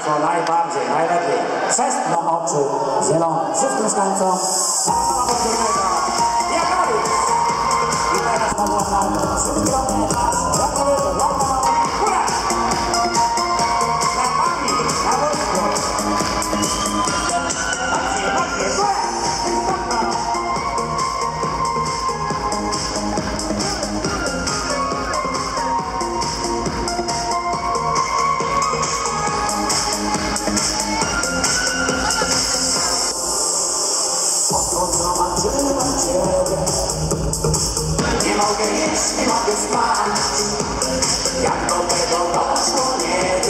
bardzo, najbardziej, najlepiej. Chrzest na oczy zielone. Wszystkim mieszkańcom Tarnowa Podgórnego. I teraz na Błąd 3 km góra! Na pami, na wojsku. Macie, górę! Zobaczyłem Ciebie. Nie mogę jeść, nie mogę spać. Jak do tego doszło, nie